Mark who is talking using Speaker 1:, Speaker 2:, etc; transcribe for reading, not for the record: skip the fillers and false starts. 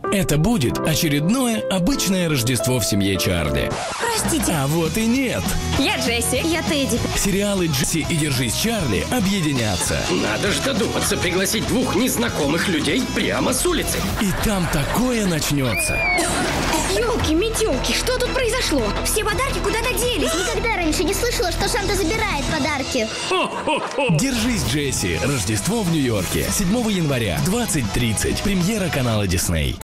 Speaker 1: Это будет очередное обычное Рождество в семье Чарли.
Speaker 2: Простите.
Speaker 1: А вот и нет.
Speaker 2: Я Джесси. Я Тедди.
Speaker 1: Сериалы «Джесси» и «Держись, Чарли» объединятся.
Speaker 3: Надо ж додуматься пригласить двух незнакомых людей прямо с улицы.
Speaker 1: И там такое начнется.
Speaker 2: Ёлки-метёлки, что тут произошло? Все подарки куда-то делись.
Speaker 4: Никогда раньше не слышала, что Санта забирает подарки.
Speaker 1: «Держись, Джесси». Рождество в Нью-Йорке. 7 января, 20:30. Премьера канала Disney.